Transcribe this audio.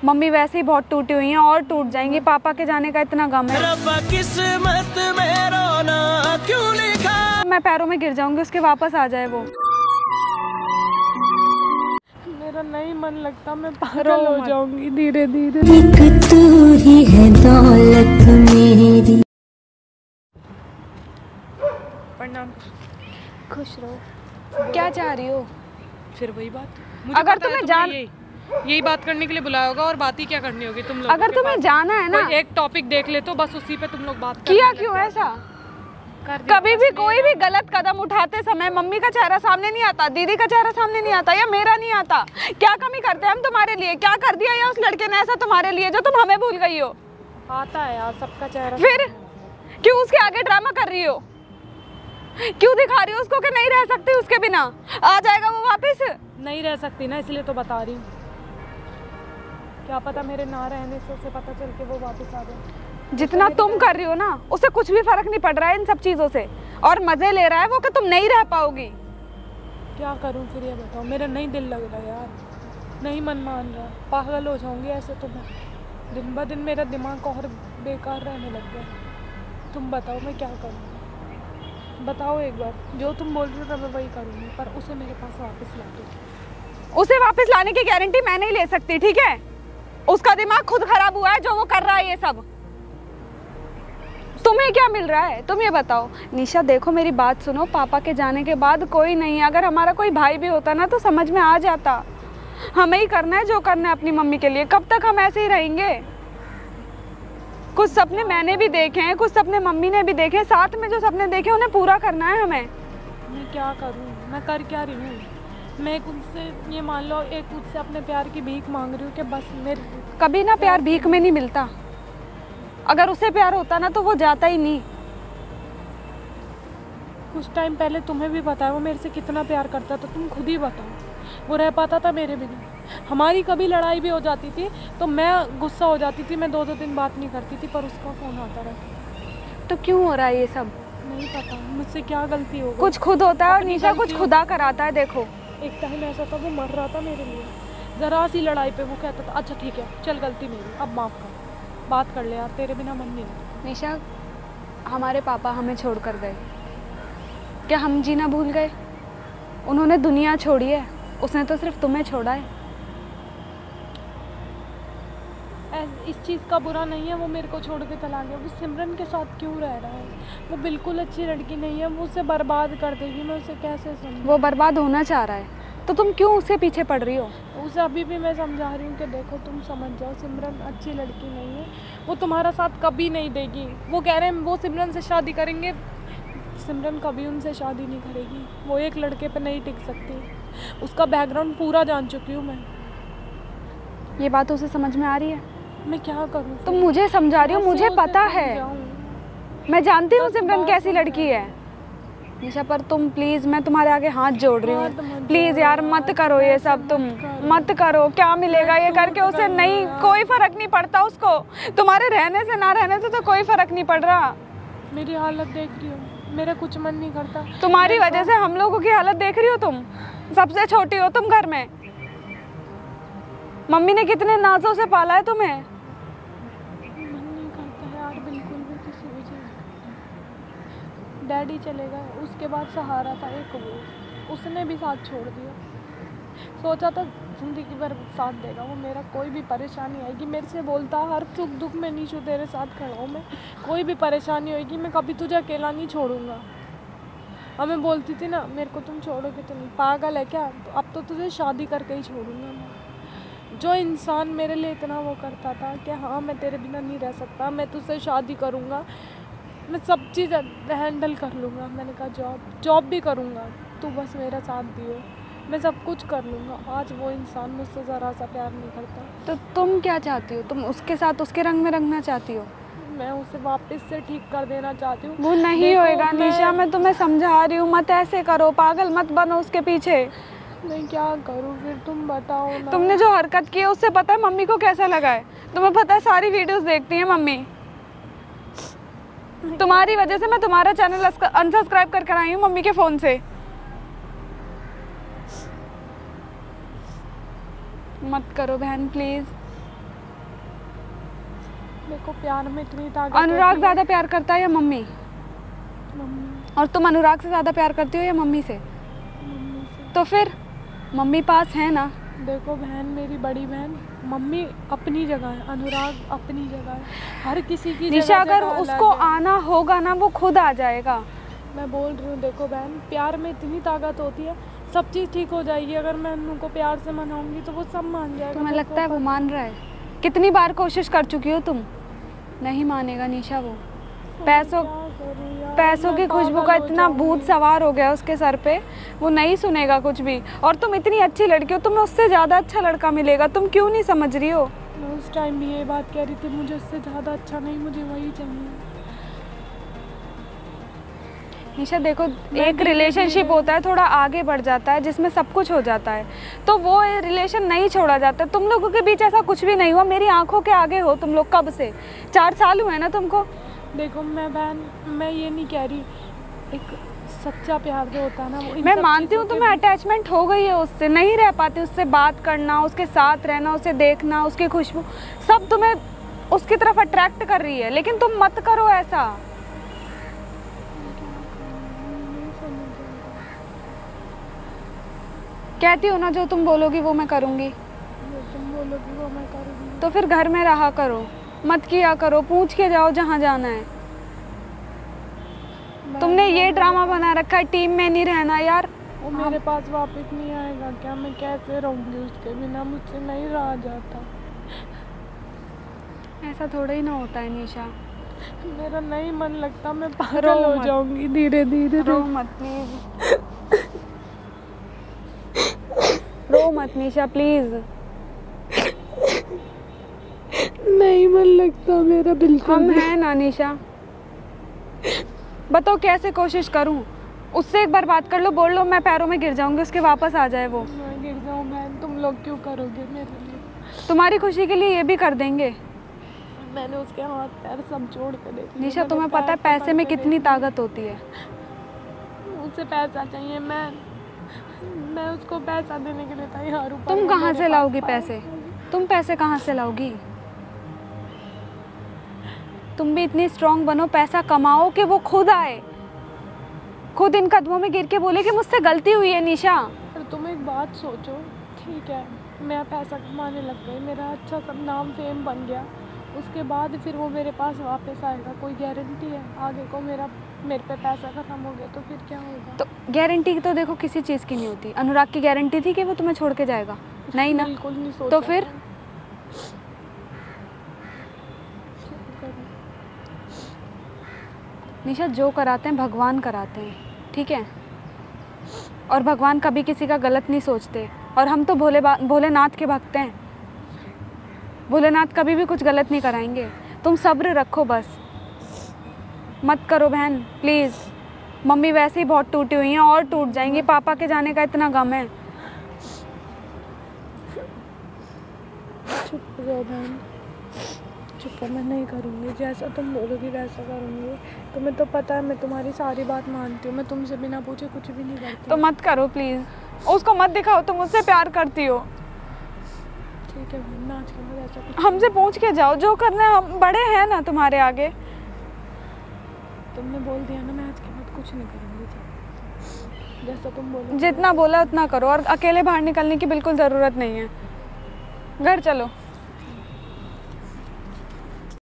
Mummy वैसे ही बहुत टूटी हुई हैं और टूट जाएंगी। पापा के जाने का इतना गम है। किस्मत में रोना क्यों लिखा। मैं पैरों में गिर जाऊंगी उसके, वापस आ जाए वो। मेरा नहीं मन लगता, मैं पागल हो जाऊंगी धीरे धीरे। एक तू ही है दौलत मेरी। प्रणाम। खुश रहो। क्या चाह रही हो? फिर वही बात, मुझे अगर पता है तुम्हें यही बात करने के लिए बुलाया होगा और बात ही क्या करनी होगी तुम लोग। अगर तुम्हें जाना है ना, एक टॉपिक देख ले तो बस उसी पे तुम लोग बात किया क्यों ऐसा? कभी भी कोई भी गलत कदम उठाते समय मम्मी का चेहरा सामने नहीं आता, दीदी का चेहरा सामने नहीं आता या मेरा नहीं आता। क्या कमी करते हैं हम तुम्हारे लिए? क्या कर दिया या उस लड़के ने ऐसा तुम्हारे लिए जो तुम हमें भूल गई हो? आता है यार सबका चेहरा। फिर क्यों उसके आगे ड्रामा कर रही हो? क्यों दिखा रही हो उसको कि नहीं रह सकती उसके बिना? आ जाएगा वो वापस? नहीं रह सकती ना, इसलिए तो बता रही हूँ। क्या पता मेरे ना रहने से उसे पता चल के वो वापस आ जाए। जितना तुम कर रही हो ना उसे कुछ भी फर्क नहीं पड़ रहा है इन सब चीजों से, और मजे ले रहा है वो कि तुम नहीं रह पाओगी। क्या करूं फिर ये बताओ, मेरा नहीं दिल लग रहा यार, नहीं मन मान रहा, पागल हो जाऊंगी ऐसे तो मैं। दिन ब दिन मेरा दिमाग और बेकार रहने लग गया। तुम बताओ मैं क्या करूँ, बताओ एक बार। जो तुम बोल रही हो मैं वही करूँगी, पर उसे मेरे पास वापस ला दो। उसे वापस लाने की गारंटी मैं नहीं ले सकती, ठीक है? उसका दिमाग खुद खराब हुआ है जो वो कर रहा है ये सब। तुम्हें क्या मिल रहा है तुम ये बताओ। निशा देखो मेरी बात सुनो, पापा के जाने के बाद कोई नहीं है। अगर हमारा कोई भाई भी होता ना तो समझ में आ जाता। हमें ही करना है जो करना है अपनी मम्मी के लिए। कब तक हम ऐसे ही रहेंगे? कुछ सपने मैंने भी देखे हैं, कुछ सपने मम्मी ने भी देखे हैं। साथ में जो सपने देखे उन्हें पूरा करना है हमें। मैं क्या करूँ, मैं कर क्या रही हूँ? मैं उनसे ये मान लो एक उससे अपने प्यार की भीख मांग रही हूँ कि बस मेरे। कभी ना प्यार भीख में नहीं मिलता। अगर उसे प्यार होता ना तो वो जाता ही नहीं। कुछ टाइम पहले तुम्हें भी पता है वो मेरे से कितना प्यार करता था, तुम खुद ही बताओ। वो रह पाता था मेरे बिना? हमारी कभी लड़ाई भी हो जाती थी तो मैं गुस्सा हो जाती थी, मैं 2-2 दिन बात नहीं करती थी, पर उसका फ़ोन आता रहता। तो क्यों हो रहा है ये सब? नहीं पता मुझसे क्या गलती हो गई। कुछ खुद होता है और निशा कुछ खुदा कराता है। देखो एक टाइम ऐसा था वो मर रहा था मेरे लिए, ज़रा सी लड़ाई पे वो कहता था अच्छा ठीक है चल गलती मेरी, अब माफ़ कर, बात कर ले यार, तेरे बिना मन नहीं लगता। निशा हमारे पापा हमें छोड़कर गए, क्या हम जीना भूल गए? उन्होंने दुनिया छोड़ी है, उसने तो सिर्फ तुम्हें छोड़ा है। इस चीज़ का बुरा नहीं है वो मेरे को छोड़ के चला गया, वो सिमरन के साथ क्यों रह रहा है? वो बिल्कुल अच्छी लड़की नहीं है, वो उसे बर्बाद कर देगी, मैं उसे कैसे समझूं? वो बर्बाद होना चाह रहा है तो तुम क्यों उसके पीछे पड़ रही हो? उसे अभी भी मैं समझा रही हूँ कि देखो तुम समझ जाओ, सिमरन अच्छी लड़की नहीं है, वो तुम्हारा साथ कभी नहीं देगी। वो कह रहे हैं वो सिमरन से शादी करेंगे, सिमरन कभी उनसे शादी नहीं करेगी। वो एक लड़के पे नहीं टिक सकती, उसका बैकग्राउंड पूरा जान चुकी हूँ मैं। ये बात उसे समझ में आ रही है? मैं क्या करूँ? तुम मुझे समझा रही हो, मुझे पता है, मैं जानती हूँ सिमरन कैसी लड़की है। निशा पर तुम प्लीज, मैं तुम्हारे आगे हाथ जोड़ रही हूँ, प्लीज यार मत करो ये सब, तुम मत करो। क्या मिलेगा ये करके? उसे नहीं, कोई फर्क नहीं पड़ता उसको। तुम्हारे रहने से ना रहने से तो कोई फर्क नहीं पड़ रहा। मेरी हालत देख रही हो, मेरा कुछ मन नहीं करता। तुम्हारी वजह से हम लोगों की हालत देख रही हो तुम। सबसे छोटी हो तुम घर में, मम्मी ने कितने नाजों से पाला है तुम्हें। मन नहीं करता है यार बिल्कुल भी किसी भी चीज़। डैडी चले गए, उसके बाद सहारा था एक वो, उसने भी साथ छोड़ दिया। सोचा था ज़िंदगी भर साथ देगा वो मेरा, कोई भी परेशानी आएगी मेरे से बोलता हर सुख दुख में नीशू तेरे साथ खड़ा हूँ मैं, कोई भी परेशानी होगी मैं कभी तुझे अकेला नहीं छोड़ूंगा। और मैं बोलती थी ना मेरे को तुम छोड़ोगे तो नहीं, पागल है क्या? अब तो तुझे शादी करके ही छोड़ूंगा मैं। जो इंसान मेरे लिए इतना वो करता था कि हाँ मैं तेरे बिना नहीं रह सकता, मैं तुझसे शादी करूँगा, मैं सब चीज़ हैंडल कर लूँगा। मैंने कहा जॉब भी करूँगा, तू बस मेरा साथ दियो, मैं सब कुछ कर लूँगा। आज वो इंसान मुझसे ज़रा सा प्यार नहीं करता। तो तुम क्या चाहती हो? तुम उसके साथ उसके रंग में रंगना चाहती हो? मैं उसे वापस से ठीक कर देना चाहती हूँ। वो नहीं होएगा निशा, मैं तुम्हें समझा रही हूँ, मत ऐसे करो, पागल मत बनो उसके पीछे। मैं क्या करूँ फिर, तुम बताओ ना। तुमने जो हरकत की है उससे पता है मम्मी को कैसा लगा है? तुम्हें पता है सारी वीडियोस देखती है मम्मी। तुम्हारी वजह से मैं तुम्हारा चैनल अनसब्सक्राइब कर आई हूँ मम्मी के फोन से। मत करो बहन प्लीज। मेरे को प्यार में इतनी ताकत अनुराग होती है। ज़्यादा प्यार करता है या मम्मी? मम्मी और तुम अनुराग से ज़्यादा प्यार करती हो या मम्मी से? मम्मी से। तो फिर मम्मी पास है ना। देखो बहन, मेरी बड़ी बहन, मम्मी अपनी जगह है, अनुराग अपनी जगह है, हर किसी की निशा जगह अगर जगह उसको अलग है। आना होगा ना वो खुद आ जाएगा। मैं बोल रही हूँ, देखो बहन, प्यार में इतनी ताकत होती है, सब चीज़ ठीक हो जाएगी। अगर मैं उनको प्यार से मनाऊंगी तो वो सब मान जाएगा। तुम्हें मेरे लगता है को वो मान रहा है? कितनी बार कोशिश कर चुकी हो तुम, नहीं मानेगा निशा वो। पैसों क्या करूँ यार, पैसों मैं की खुशबू पागल का हो इतना भूत जाऊंगी। सवार हो गया उसके सर पे, वो नहीं सुनेगा कुछ भी। और तुम इतनी अच्छी लड़की हो, तुम्हें उससे ज़्यादा अच्छा लड़का मिलेगा, तुम क्यों नहीं समझ रही हो? मैं उस टाइम भी ये बात कह रही थी, मुझे उससे ज़्यादा अच्छा नहीं, मुझे वही चाहिए। निशा देखो, एक रिलेशनशिप होता है थोड़ा आगे बढ़ जाता है जिसमें सब कुछ हो जाता है, तो वो रिलेशन नहीं छोड़ा जाता। तुम लोगों के बीच ऐसा कुछ भी नहीं हुआ, मेरी आंखों के आगे हो तुम लोग कब से। 4 साल हुए ना तुमको। देखो मैं बहन, मैं ये नहीं कह रही, एक सच्चा प्यार जो होता है ना, वो इन मैं सब मानती हूँ चीज़ों के तुम्हें बीच- अटैचमेंट हो गई है उससे, नहीं रह पाती उससे बात करना, उसके साथ रहना, उसे देखना, उसकी खुशबू सब तुम्हें उसकी तरफ अट्रैक्ट कर रही है, लेकिन तुम मत करो ऐसा। नहीं समझ रही। कहती हो ना जो तुम बोलोगी वो मैं करूँगी, जो तुम बोलोगी वो मैं करूँगी। तो फिर घर में रहा करो, मत किया करो, पूछ के जाओ जहाँ जाना है। तुमने ये ड्रामा बना रखा है टीम में नहीं रहना यार। वो मेरे पास वापस नहीं आएगा क्या? मैं कैसे रहूँगी उसके बिना? मुझसे नहीं रहा जाता। ऐसा थोड़ा ही ना होता है निशा। मेरा नहीं मन लगता, मैं रो पागल हो मत। जाऊंगी धीरे धीरे। रो मत प्लीज, रो मत निशा प्लीज। नहीं मन लगता मेरा बिल्कुल हम भी। हैं ना निशा। बताओ कैसे कोशिश करूं? उससे एक बार बात कर लो, बोल लो मैं पैरों में गिर जाऊंगी, उसके वापस आ जाए वो। मैं गिर जाऊँ बहन, तुम लोग क्यों करोगे मेरे लिए? तुम्हारी खुशी के लिए ये भी कर देंगे। मैंने उसके हाथ पैर सब जोड़ के देख लिए। निशा मैंने तुम्हें पता है पैर पैसे में पकड़ के कितनी देख लिए। ताकत होती है। मुझसे पैसा चाहिए, मैं उसको पैसा देने के लिए तैयार हूँ। तुम कहाँ से लाओगी पैसे? तुम पैसे कहाँ से लाओगी? तुम भी इतनी स्ट्रांग बनो, पैसा कमाओ कि वो खुद आए, खुद इन कदमों में गिर के बोले कि मुझसे गलती हुई है निशा। पर तुम एक बात सोचो, ठीक है मैं पैसा कमाने लग गई, मेरा अच्छा सब नाम फेम बन गया, उसके बाद फिर वो मेरे पास वापस आएगा? कोई गारंटी है? आगे को मेरे पे पैसा खत्म हो गया तो फिर क्या होगा? तो गारंटी तो देखो किसी चीज़ की नहीं होती। अनुराग की गारंटी थी कि वो तुम्हें छोड़ के जाएगा? नहीं ना। बिल्कुल नहीं सोचा तो फिर था। निशा जो कराते हैं भगवान कराते हैं, ठीक है? और भगवान कभी किसी का गलत नहीं सोचते, और हम तो भोलेनाथ के भक्त हैं। भोलेनाथ कभी भी कुछ गलत नहीं कराएंगे। तुम सब्र रखो बस, मत करो बहन प्लीज़। मम्मी वैसे ही बहुत टूटी हुई हैं और टूट जाएंगी, पापा के जाने का इतना गम है। चुप हो जाओ बहन, चुप हो, मैं नहीं करूँगी, जैसा तुम बोलोगी वैसा करूँगी। तुम्हें तो पता है मैं तुम्हारी सारी बात मानती हूँ, मैं तुमसे बिना पूछे कुछ भी नहीं करती। तो मत करो प्लीज़, उसको मत दिखाओ तुम मुझसे प्यार करती हो। ठीक है बहन, नाच के बाद ऐसा कुछ हमसे पूछ के जाओ, जो करना है, हम बड़े हैं ना तुम्हारे आगे। तुमने बोल दिया ना, मैं आज के बाद कुछ नहीं करूँगी, जैसा तुम बोलो। जितना बोला उतना करो, और अकेले बाहर निकलने की बिल्कुल ज़रूरत नहीं है। घर चलो।